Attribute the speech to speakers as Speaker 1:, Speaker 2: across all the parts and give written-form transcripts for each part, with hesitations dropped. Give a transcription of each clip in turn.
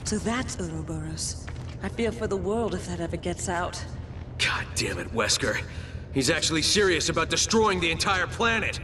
Speaker 1: So that's Ouroboros. I fear for the world if that ever gets out.
Speaker 2: God damn it, Wesker. He's actually serious about destroying the entire planet.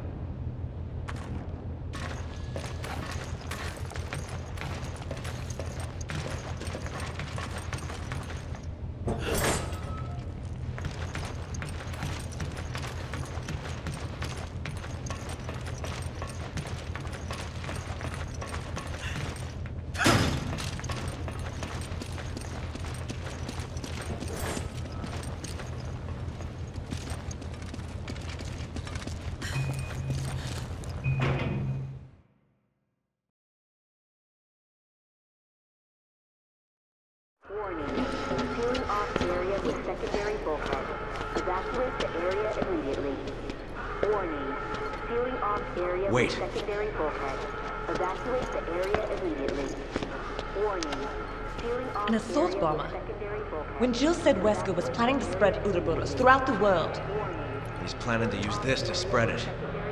Speaker 3: Warning. Sealing off area with secondary bulkhead. Evacuate the area immediately. Warning. Sealing off area with secondary bulkhead. Evacuate the area immediately. Warning. Sealing off
Speaker 1: An assault
Speaker 3: area
Speaker 1: bomber.
Speaker 3: with secondary bulkhead.
Speaker 1: When Jill said Wesker was planning to spread Ouroboros throughout the world.
Speaker 2: He's planning to use this to spread it.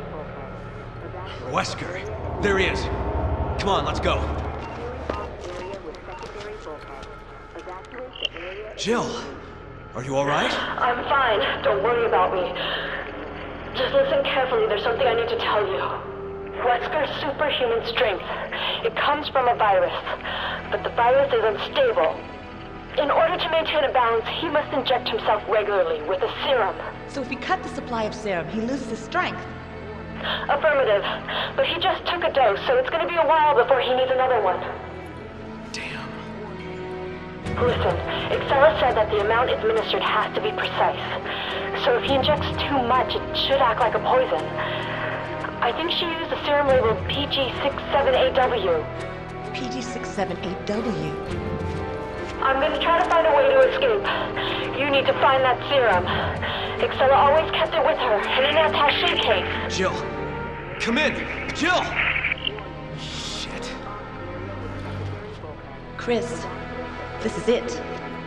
Speaker 2: Wesker! There he is! Come on, let's go! Jill! Are you alright?
Speaker 4: I'm fine. Don't worry about me. Just listen carefully. There's something I need to tell you. Wesker's superhuman strength. It comes from a virus. But the virus is unstable. In order to maintain a balance, he must inject himself regularly with a serum.
Speaker 1: So if we cut the supply of serum, he loses his strength.
Speaker 4: Affirmative. But he just took a dose, so it's going to be a while before he needs another one.
Speaker 2: Damn.
Speaker 4: Listen, Excella said that the amount administered has to be precise. So if he injects too much, it should act like a poison. I think she used a serum labeled PG67AW.
Speaker 1: PG67AW.
Speaker 4: I'm gonna try to find a way to escape. You need to find that serum. Excella always kept it with her, in an attaché case.
Speaker 2: Jill! Come in! Jill! Shit.
Speaker 1: Chris, this is it.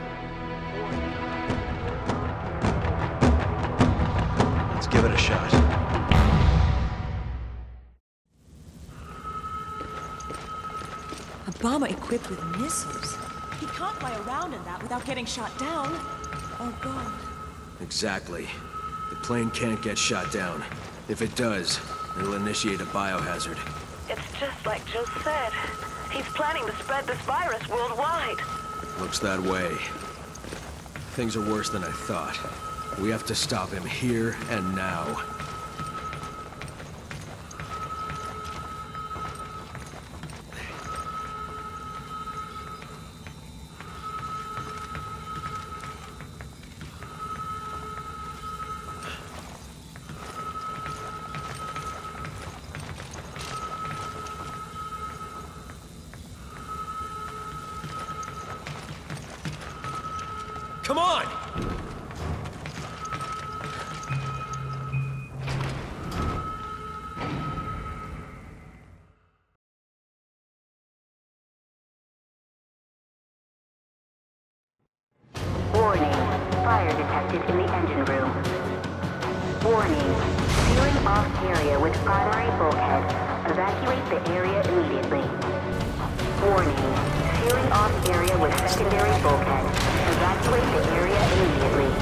Speaker 2: Let's give it a shot.
Speaker 1: A bomber equipped with missiles. He can't fly around in that without getting shot down. Oh, God.
Speaker 2: Exactly. The plane can't get shot down. If it does, it'll initiate a biohazard.
Speaker 4: It's just like Joe said. He's planning to spread this virus worldwide.
Speaker 2: Looks that way. Things are worse than I thought. We have to stop him here and now. Come on!
Speaker 3: Warning. Fire detected in the engine room. Warning. Sealing off area with primary bulkhead. Evacuate the area immediately. Warning. Sealing off area with secondary bulkhead. Evacuate the area immediately.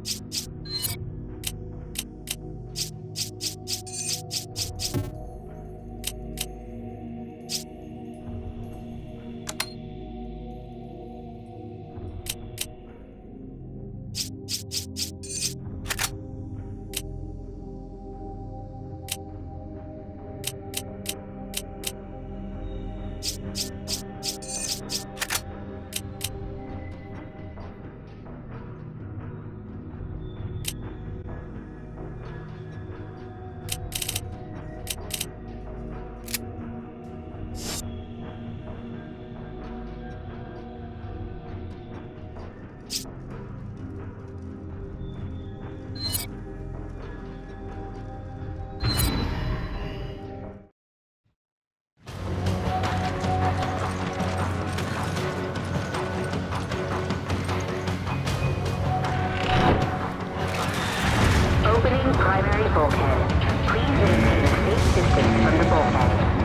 Speaker 3: Opening primary bulkhead. Please maintain a safe distance from the bulkhead.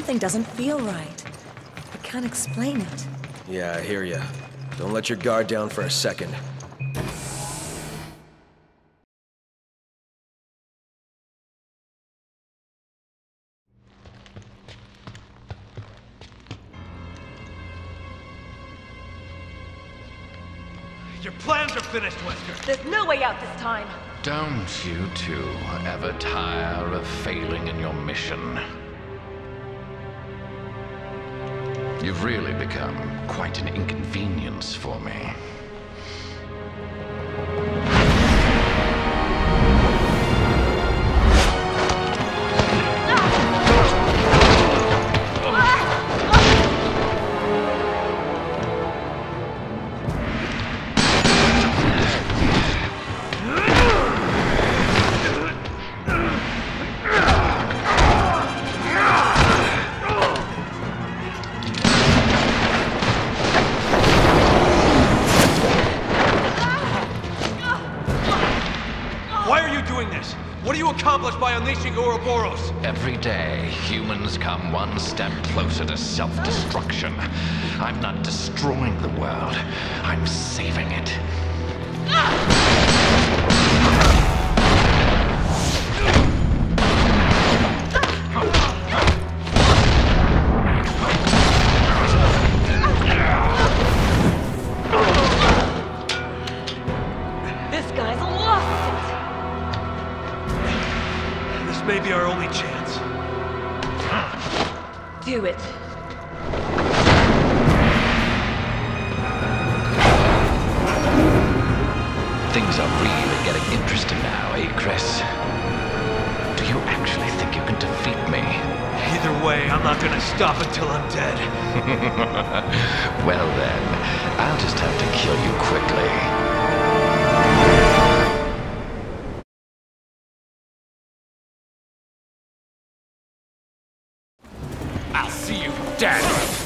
Speaker 1: something doesn't feel right. I can't explain it.
Speaker 2: Yeah, I hear ya. Don't let your guard down for a second.
Speaker 5: Your plans are finished, Wesker.
Speaker 1: There's no way out this time.
Speaker 6: Don't you two ever tire of failing in your mission? You've really become quite an inconvenience for me.
Speaker 5: What do you accomplish by unleashing Ouroboros?
Speaker 6: Every day, humans come one step closer to self-destruction. I'm not destroying the world, I'm saving it.
Speaker 1: This guy's lost it!
Speaker 5: This may be our only chance.
Speaker 1: Do it.
Speaker 6: Things are really getting interesting now, eh, Chris? Do you actually think you can defeat me?
Speaker 5: Either way, I'm not gonna stop until I'm dead.
Speaker 6: Well then, I'll just have to kill you quickly.
Speaker 5: I'll see you dead!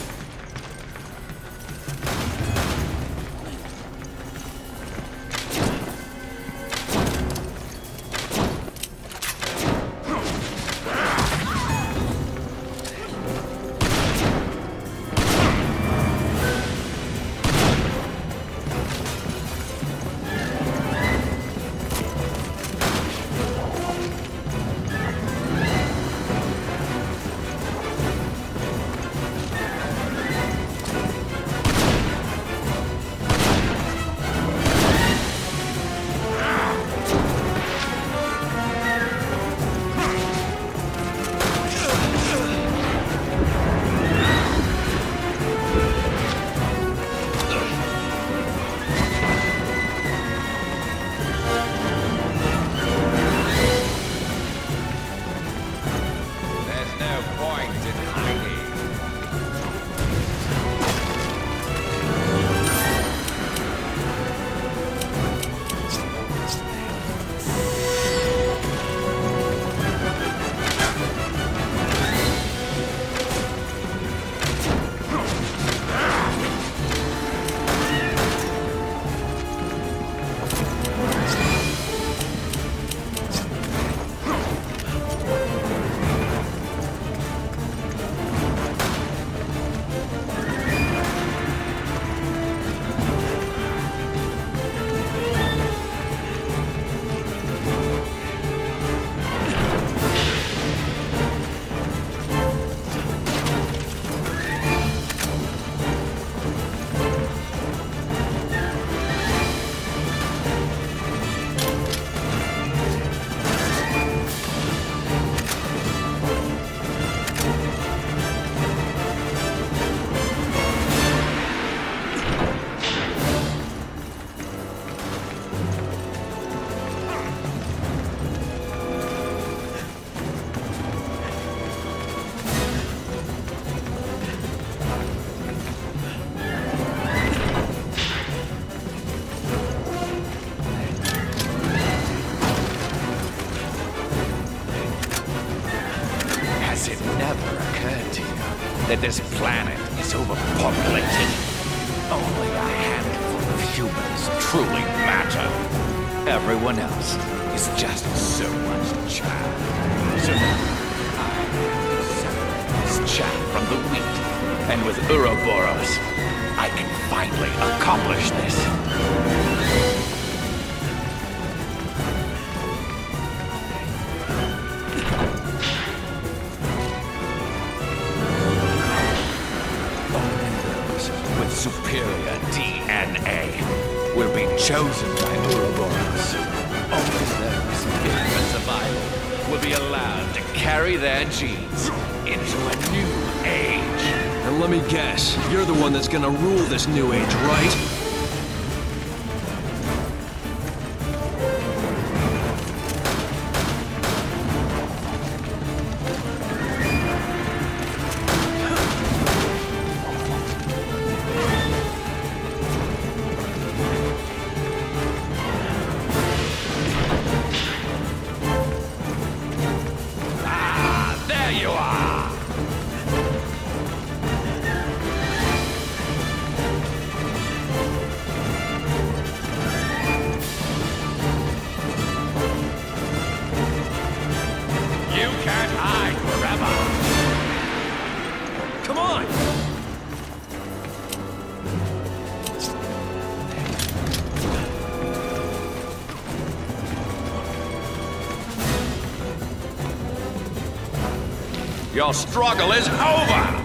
Speaker 7: That this planet is overpopulated. Only a handful of humans truly matter. Everyone else is just so much chaff. So I separate this chaff from the wheat. And with Ouroboros, I can finally accomplish this. Only those with superior DNA will be chosen by Ouroboros. Only those fit for survival will be allowed to carry their genes into a new age.
Speaker 2: And let me guess, you're the one that's gonna rule this new age, right?
Speaker 7: There you are! You can't hide forever!
Speaker 2: Come on!
Speaker 7: Your struggle is over!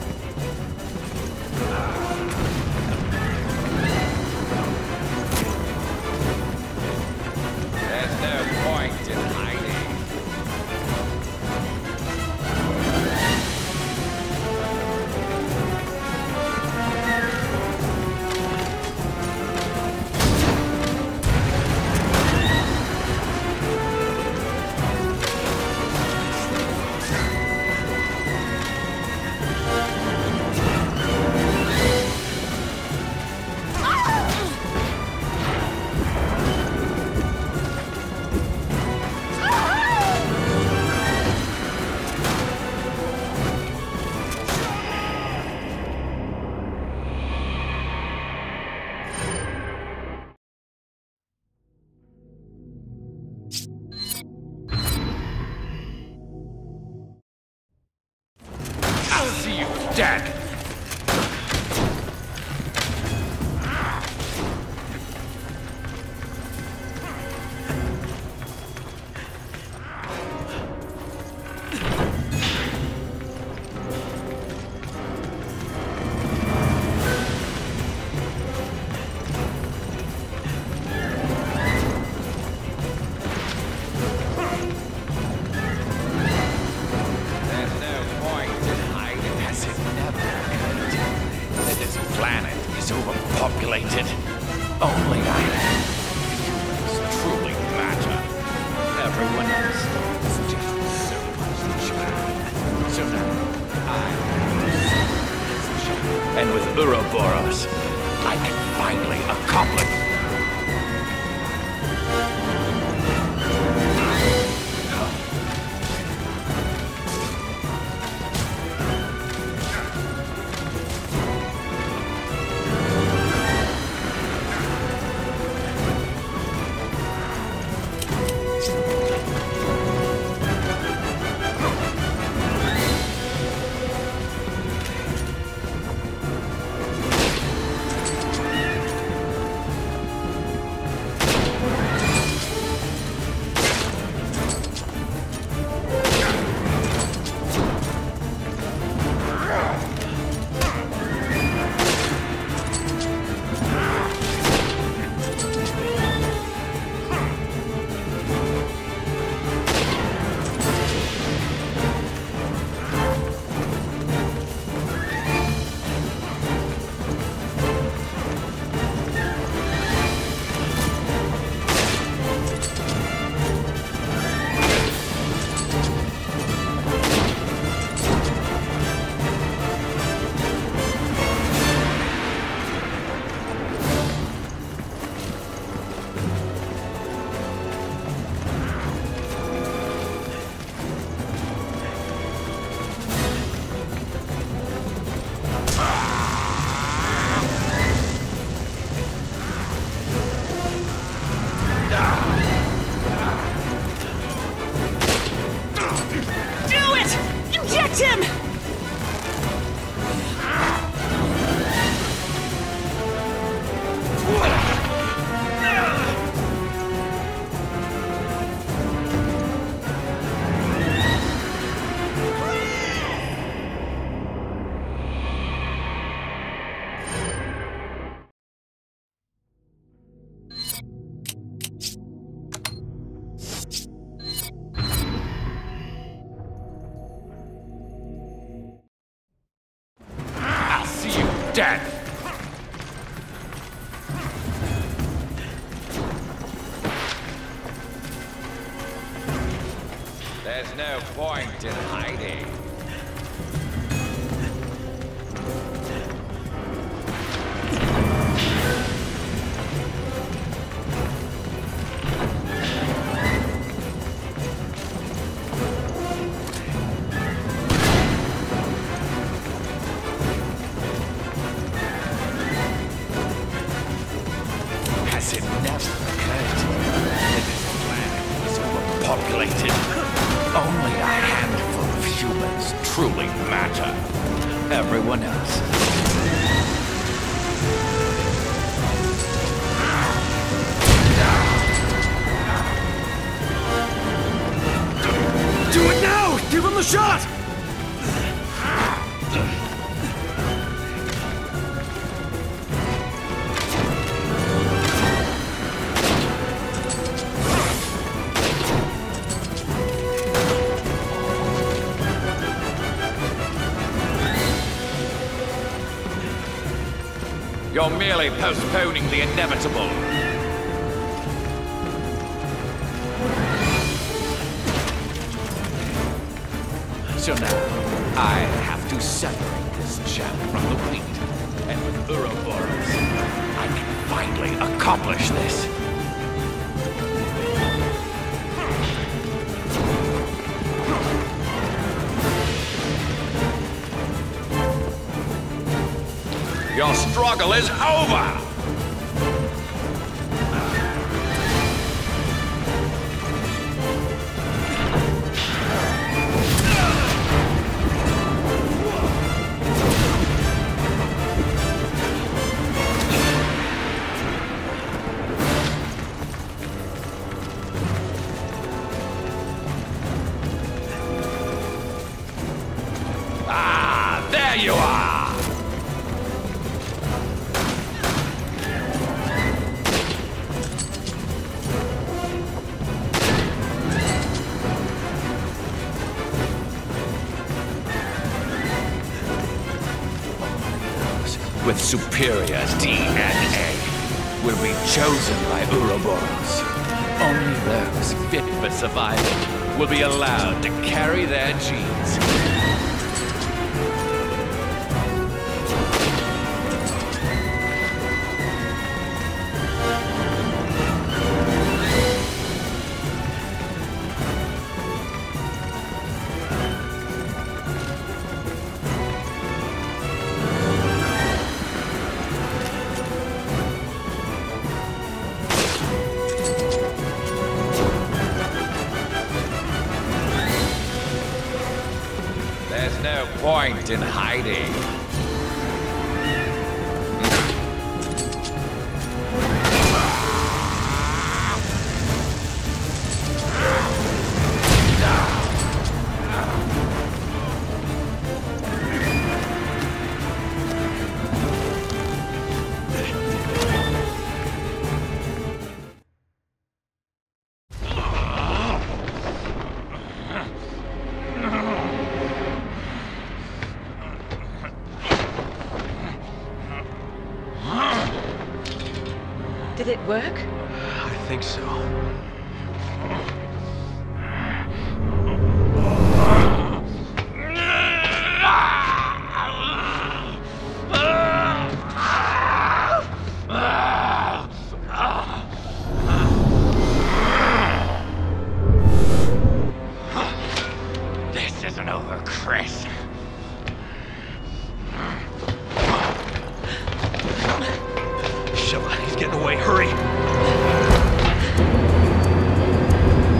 Speaker 7: There's no point in hiding. I'll see you dead! There's no point in hiding as it never death! There's no point in hiding. Has it never occurred to you that this planet is overpopulated? Only a handful of humans truly matter. Everyone else.
Speaker 2: Do it now! Give him the shot!
Speaker 7: You're merely postponing the inevitable. So now, I have to separate this chaff from the wheat. And with Ouroboros, I can finally accomplish this. Your struggle is over! Ah, there you are! With superior DNA will be chosen by Ouroboros. Only those fit for survival will be allowed to carry their genes. There's no point in hiding.
Speaker 1: Did it work?
Speaker 2: I think so.
Speaker 7: This isn't over, Chris.
Speaker 2: He's getting away. Hurry!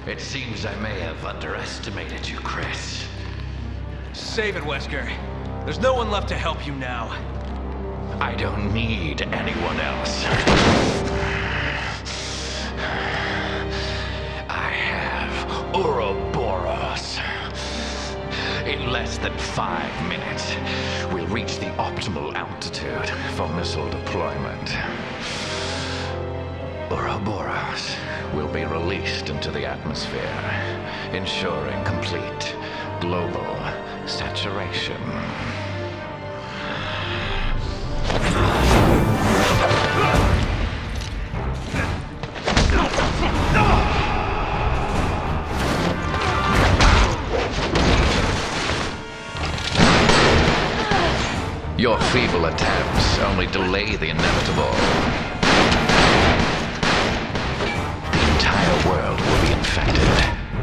Speaker 6: It seems I may have underestimated you, Chris.
Speaker 5: Save it, Wesker. There's no one left to help you now.
Speaker 6: I don't need anyone else. I have Ouroboros. In less than 5 minutes, we'll reach the optimal altitude for missile deployment. Ouroboros will be released into the atmosphere, ensuring complete global saturation. Your feeble attempts only delay the inevitable. The entire world will be infected.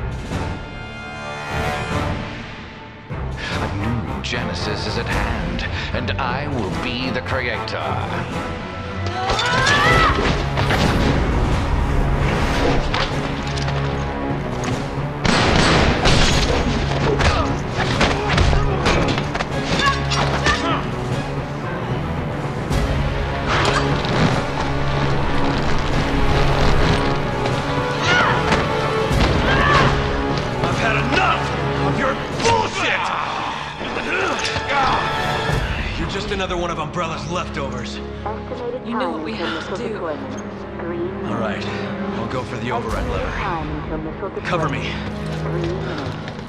Speaker 6: A new Genesis is at hand, and I will be the creator.
Speaker 5: Another one of Umbrella's leftovers.
Speaker 1: You know what we have to do.
Speaker 5: All right, I'll go for the override lever. Cover me.
Speaker 3: 3 minutes.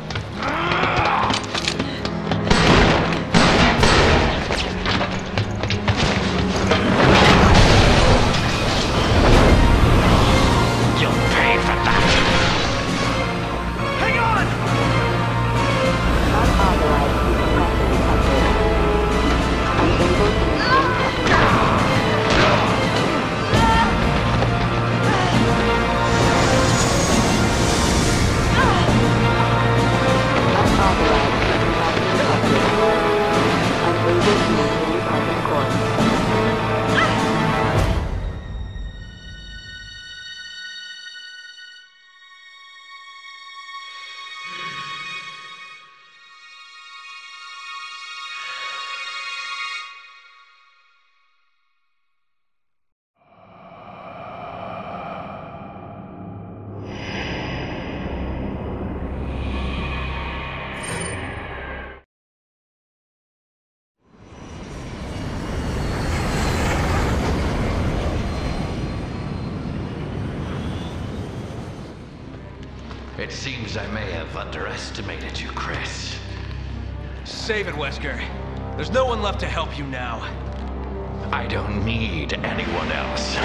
Speaker 6: It seems I may have underestimated you, Chris.
Speaker 5: Save it, Wesker. There's no one left to help you now.
Speaker 6: I don't need anyone else.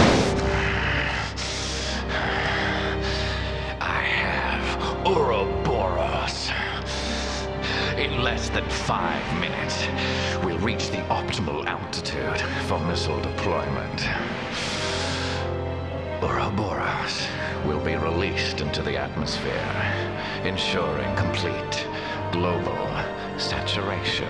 Speaker 6: I have Ouroboros. In less than 5 minutes, we'll reach the optimal altitude for missile deployment. Ouroboros will be released into the atmosphere, ensuring complete global saturation.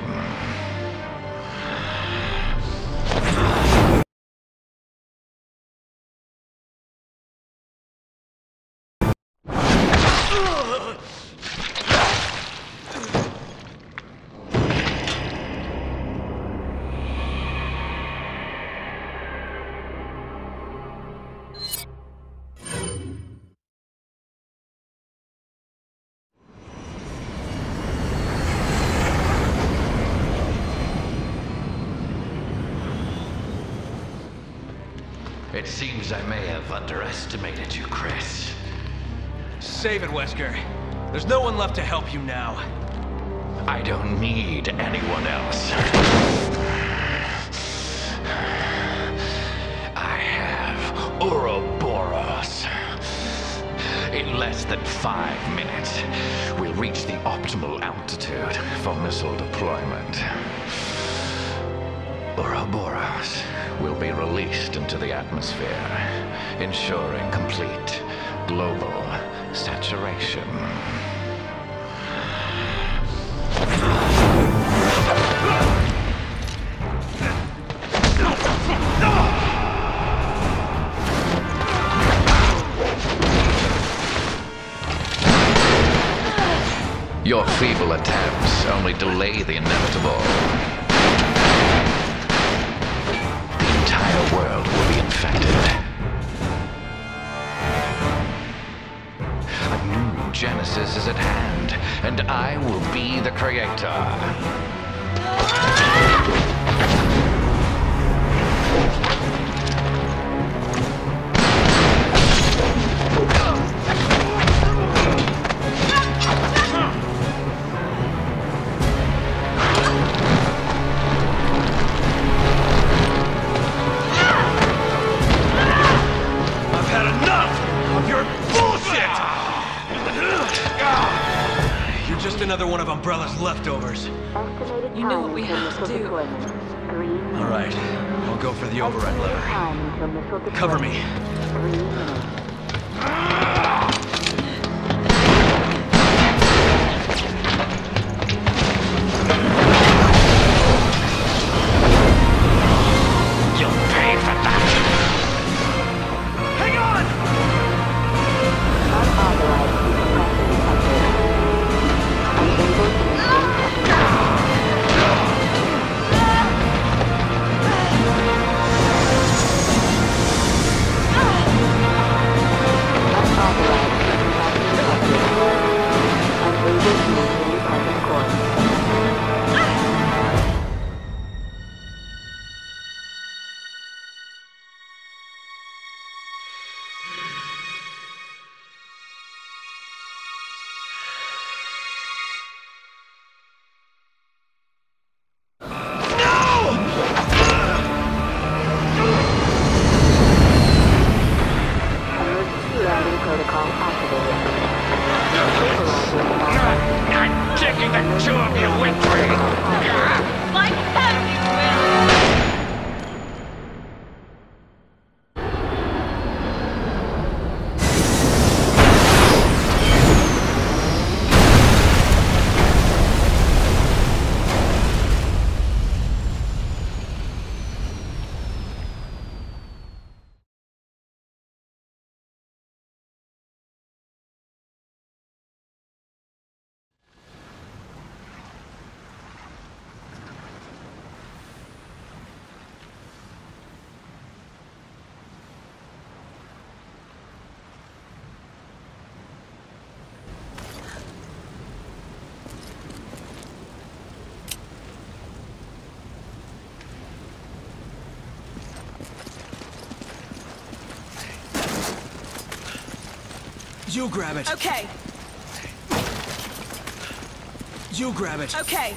Speaker 6: It seems I may have underestimated you, Chris.
Speaker 5: Save it, Wesker. There's no one left to help you now.
Speaker 6: I don't need anyone else. I have Ouroboros. In less than 5 minutes, we'll reach the optimal altitude for missile deployment. Ouroboros will be released into the atmosphere, ensuring complete global saturation. Your feeble attempts only delay the inevitable. The entire world will be infected. A new Genesis is at hand, and I will be the creator.
Speaker 2: Another one of Umbrella's leftovers.
Speaker 1: You know what we have to do.
Speaker 5: All right, I'll go for the override lever.
Speaker 2: Cover me.
Speaker 3: 3 minutes.
Speaker 6: You'll pay for that!
Speaker 2: Hang on!
Speaker 3: Unauthorized decompression detected. Unable to maintain present course. Emergency landing protocol activated.
Speaker 6: I'm taking the two of you with me!
Speaker 1: Like hell you will!
Speaker 2: You grab it.
Speaker 1: Okay,
Speaker 2: You grab it.
Speaker 1: okay.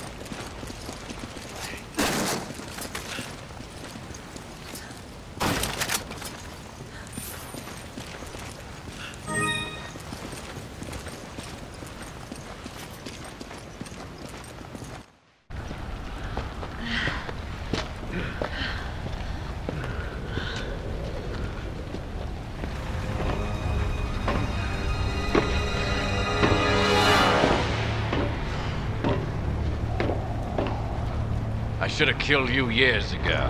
Speaker 6: I should have killed you years ago.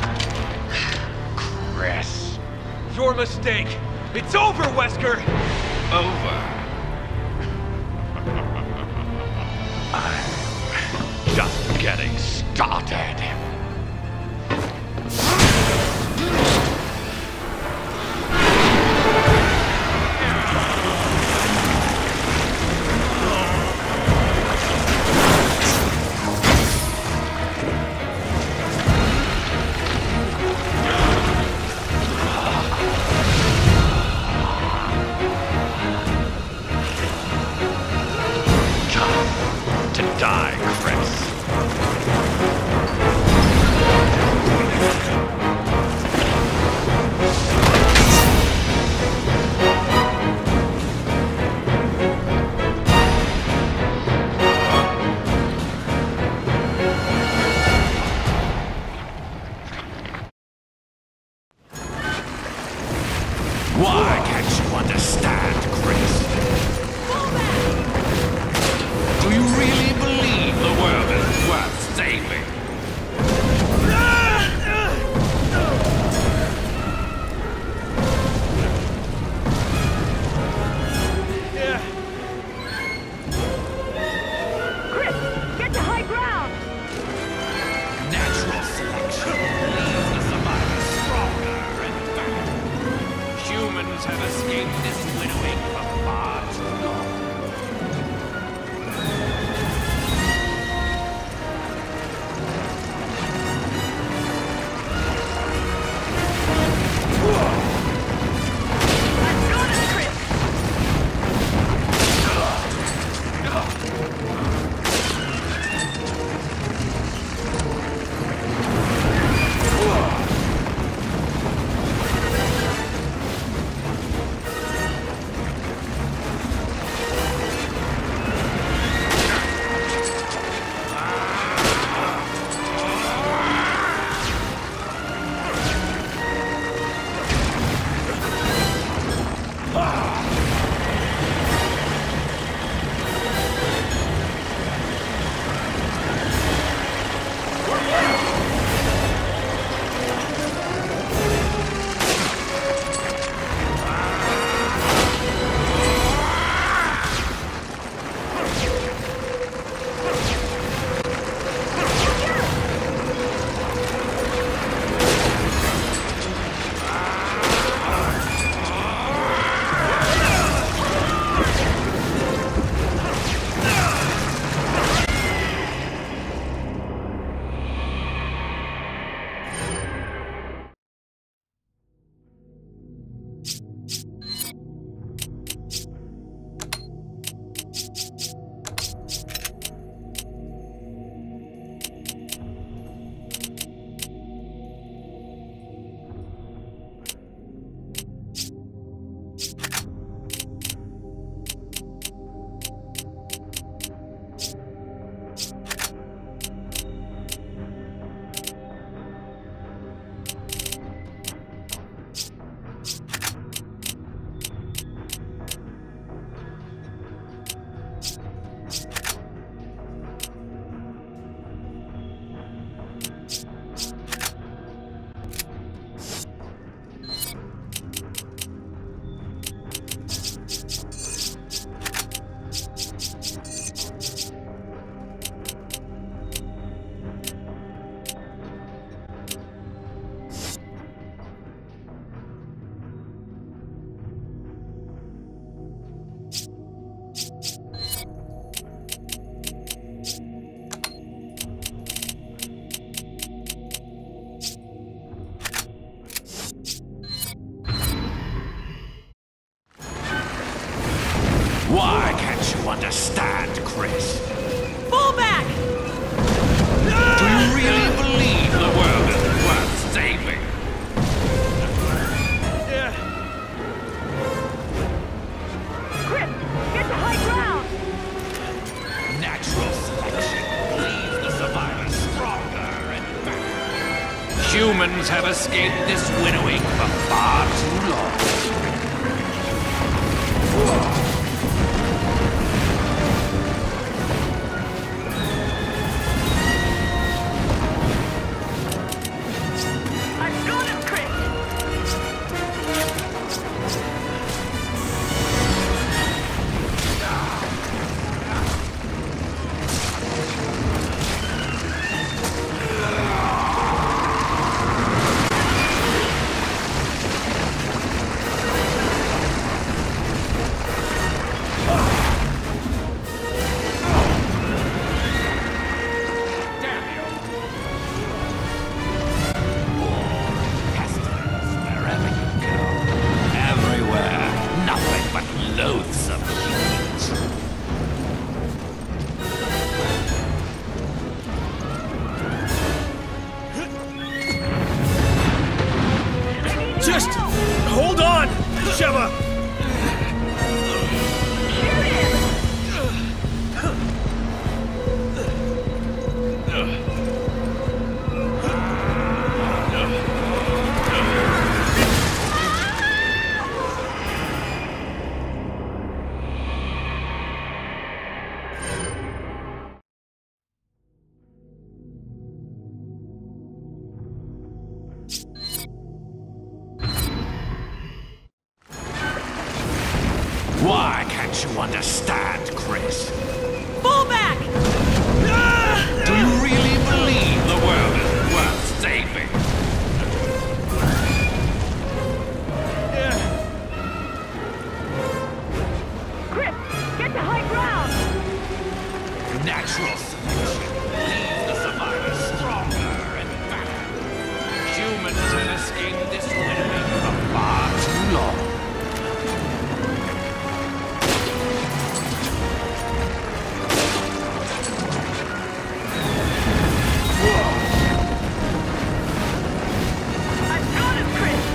Speaker 6: Chris.
Speaker 2: Your mistake. It's over, Wesker.
Speaker 6: Over. I'm just getting started.
Speaker 7: Why can't you understand, Chris?
Speaker 1: Fall back!
Speaker 7: Do you really believe the world is worth saving?
Speaker 4: Chris, get to high ground!
Speaker 7: Natural selection leaves the survivors stronger and better. Humans have escaped this winnowing for far too long.
Speaker 4: I've got him, Chris!
Speaker 2: Just hold on, Sheva!
Speaker 7: Why can't you understand, Chris?
Speaker 1: Fall back!
Speaker 7: Do you really believe the world is worth saving?
Speaker 4: Chris, get to high ground!
Speaker 7: Natural selection leaves the survivors stronger and better. Humans have escaped this winnowing for far too long.
Speaker 4: I've got him, Chris!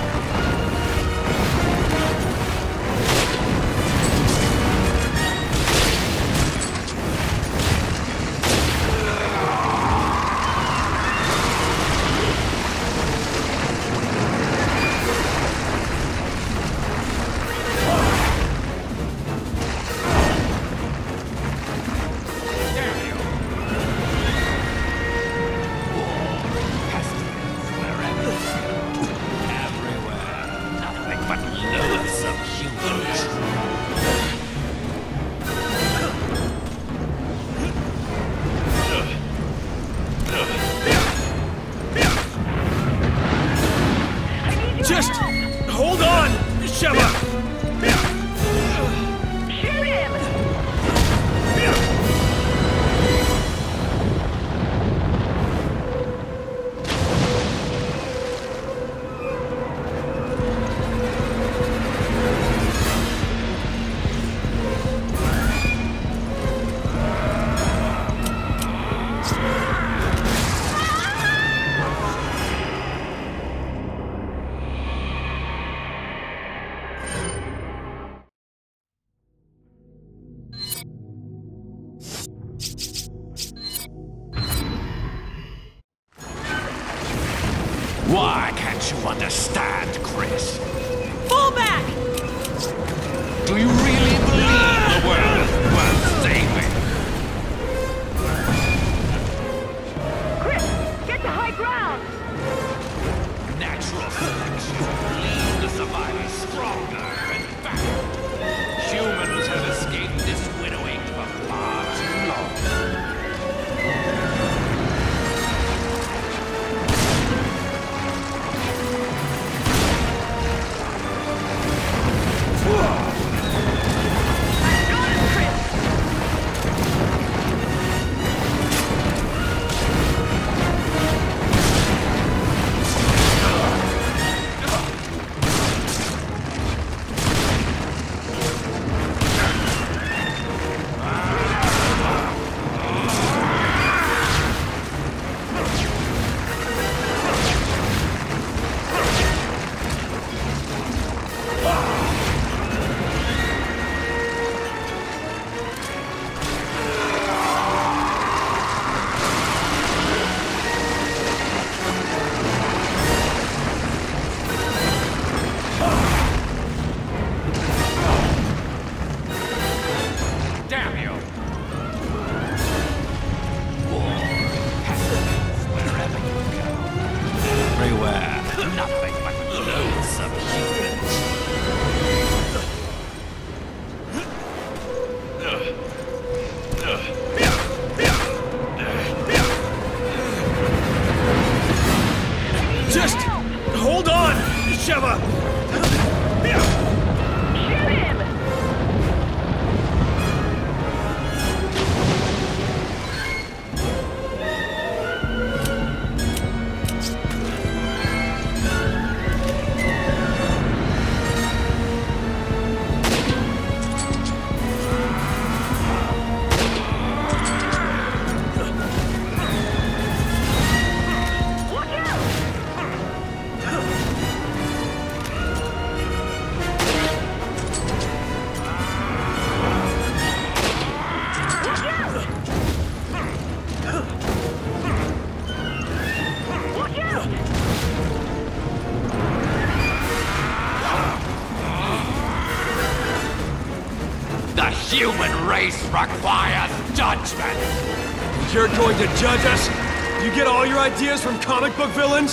Speaker 2: Just hold on, Sheva!
Speaker 4: Shoot him!
Speaker 7: Why can't you understand, Chris?
Speaker 1: Fall back!
Speaker 7: Do you really believe the world is worth saving?
Speaker 4: Chris, get to high ground!
Speaker 7: Natural selection leaves the survivors stronger and better. Humans have escaped this winnowing for far too long.
Speaker 6: The human race requires judgment!
Speaker 2: You're going to judge us? You get all your ideas from comic book villains?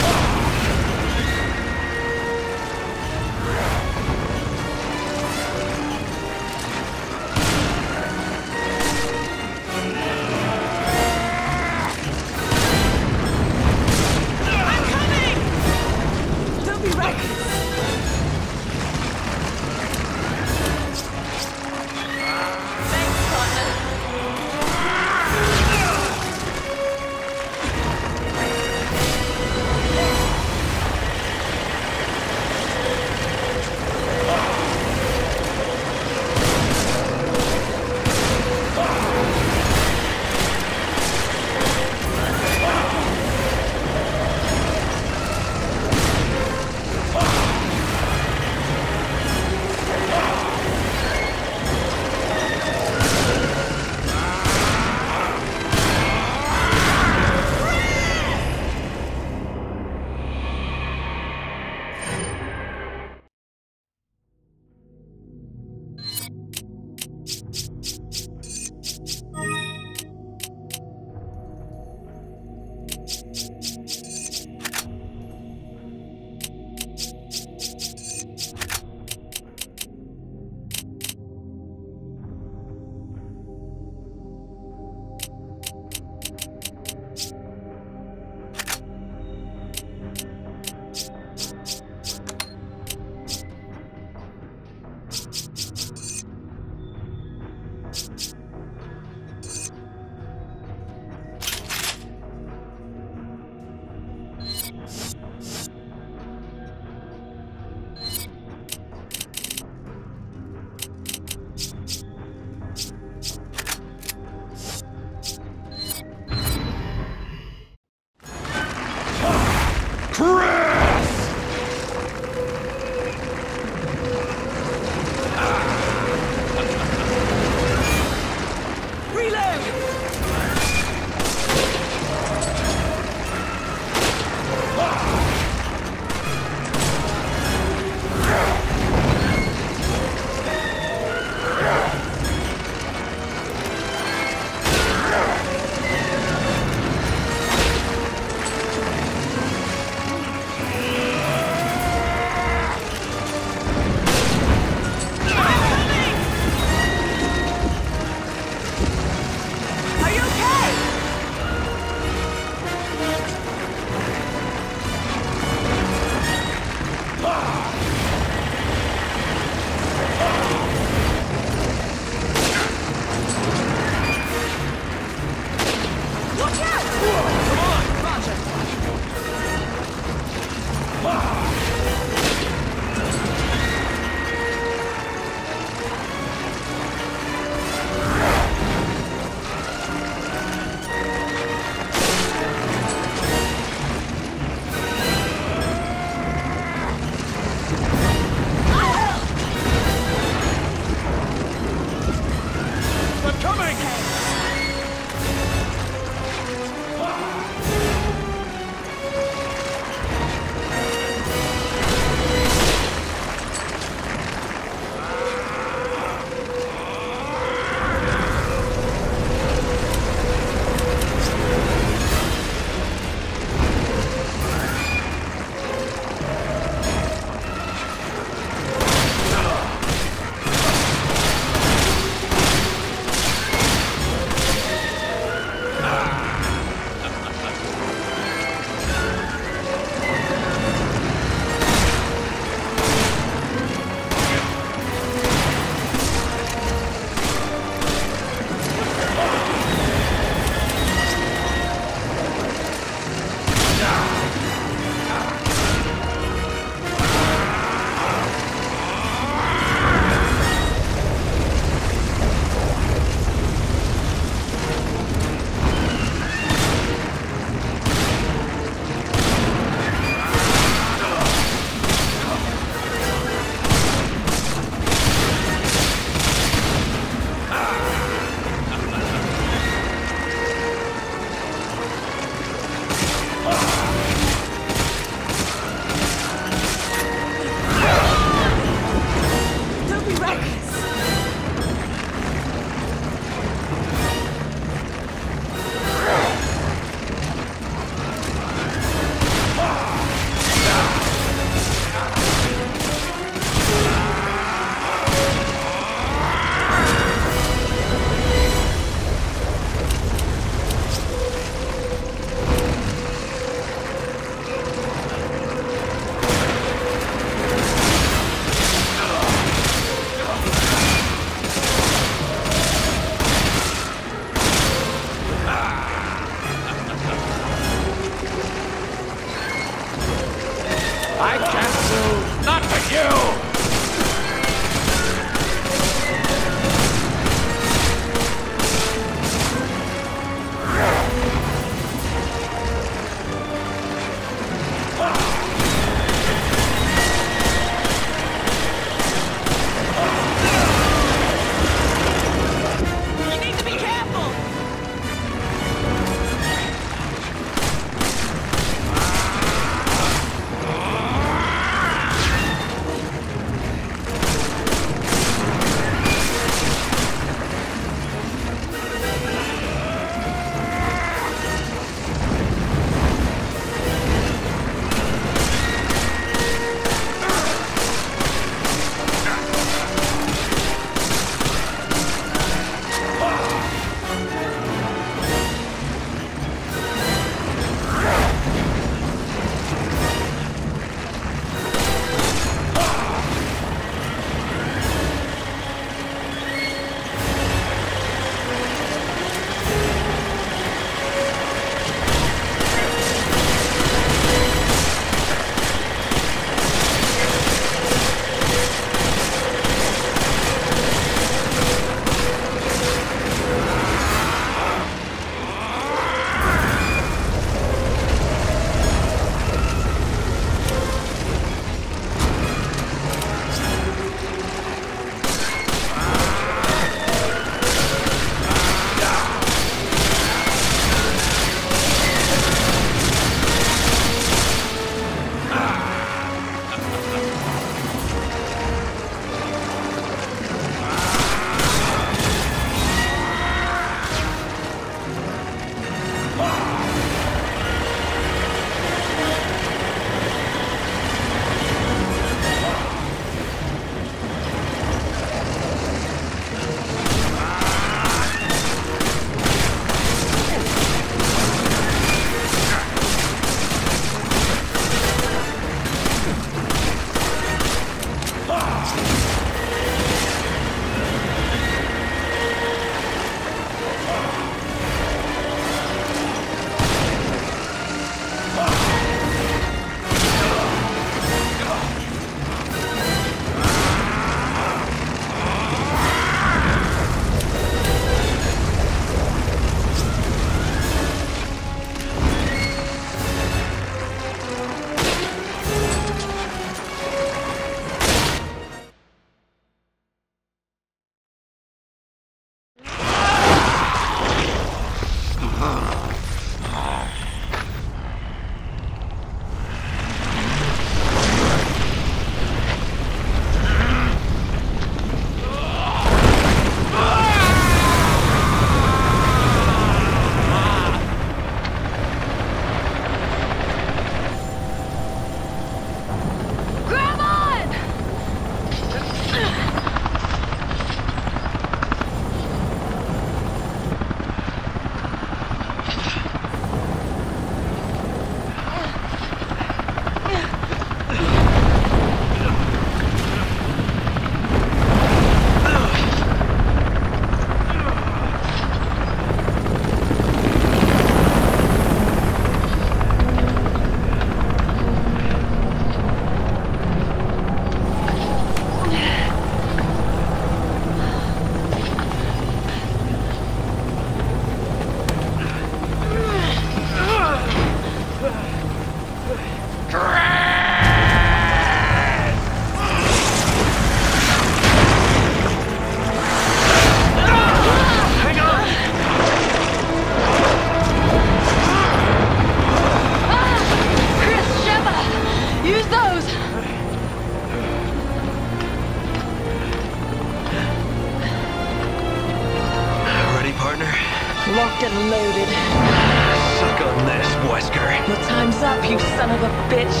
Speaker 1: locked and loaded.
Speaker 7: Suck on this, Wesker.
Speaker 1: Your time's up, you son of a bitch.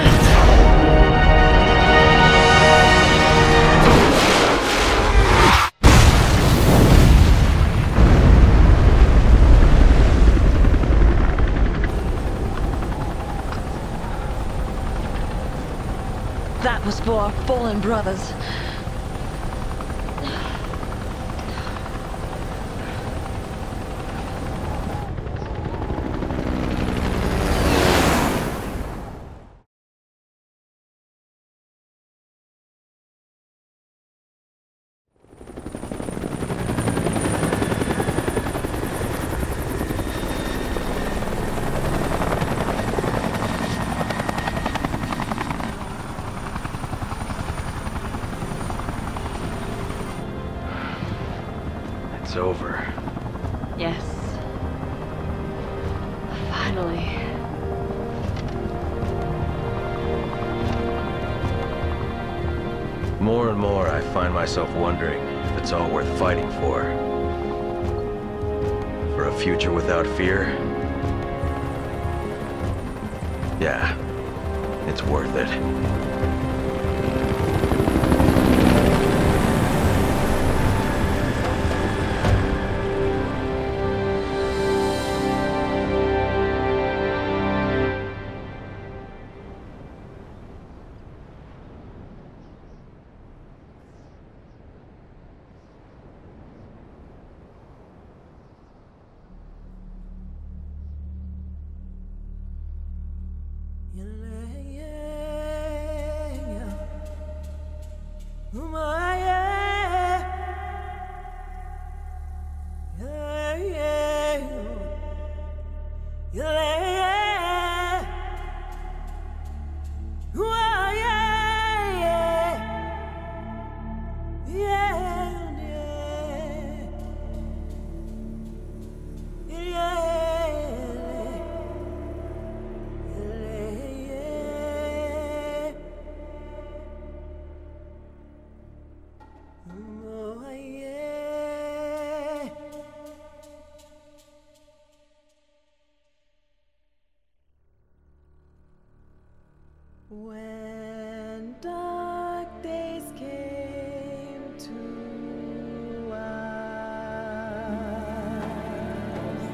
Speaker 1: That was for our fallen brothers.
Speaker 2: It's over.
Speaker 1: Yes. Finally.
Speaker 2: More and more, I find myself wondering if it's all worth fighting for. For a future without fear? Yeah, it's worth it.
Speaker 8: When dark days came to us,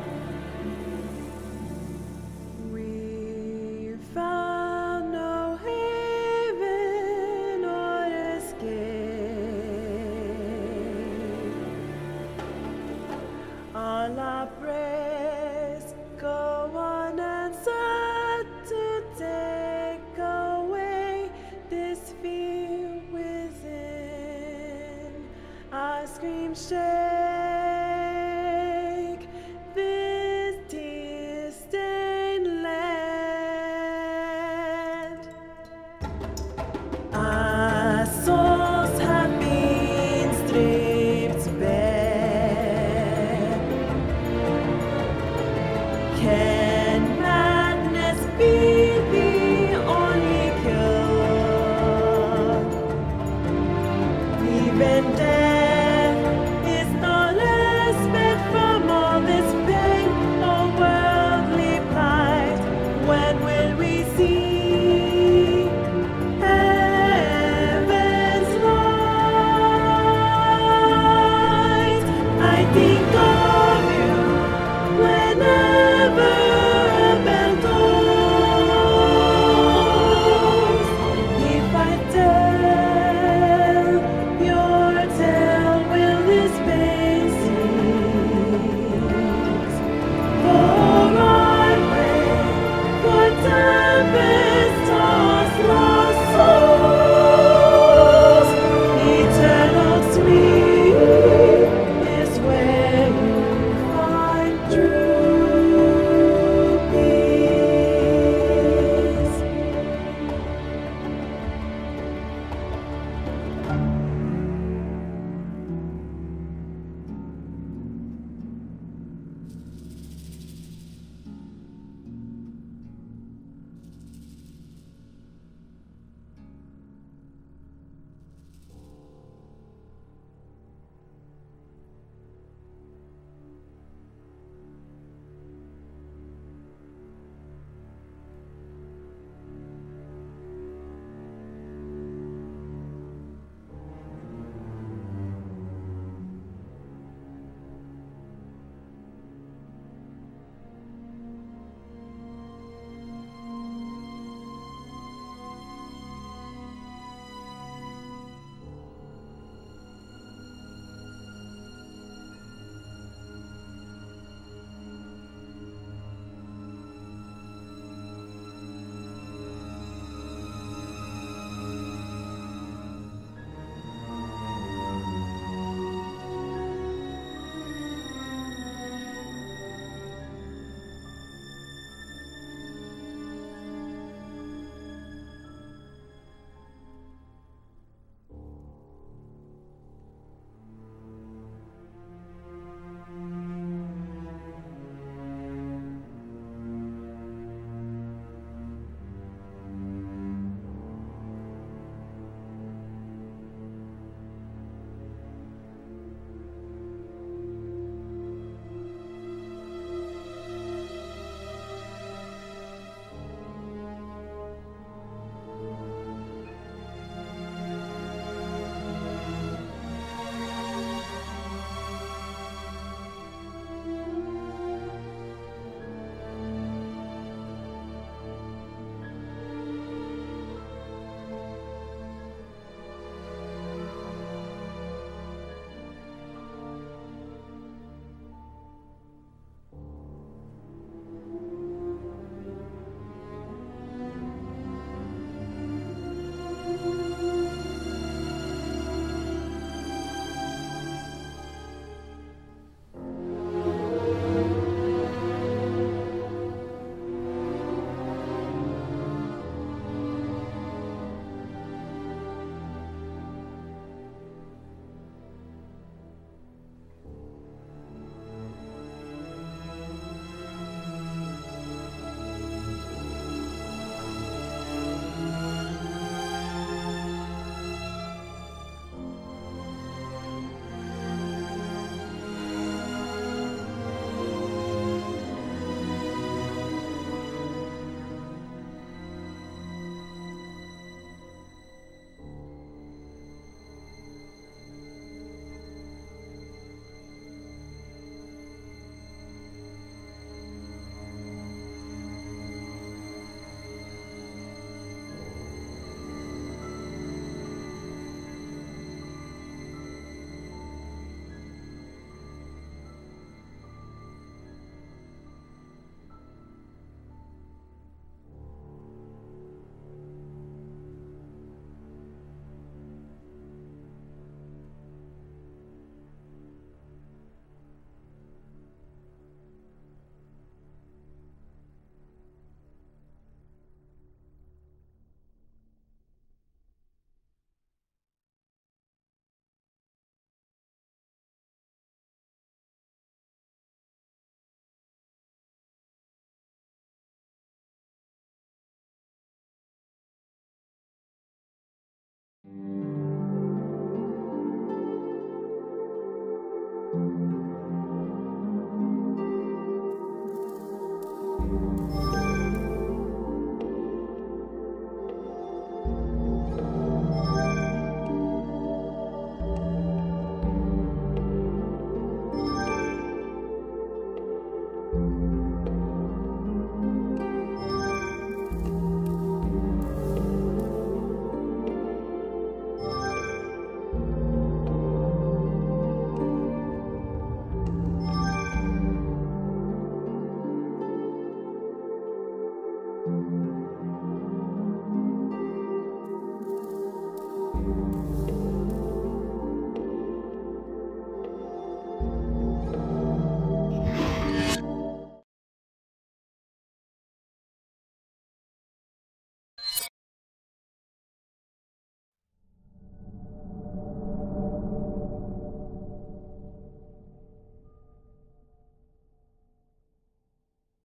Speaker 8: we found no haven or escape. All our prayers go unanswered today. This fear within, our screams shake this tear-stained land. Our souls have been stripped bare. Can madness be the only cure? Even death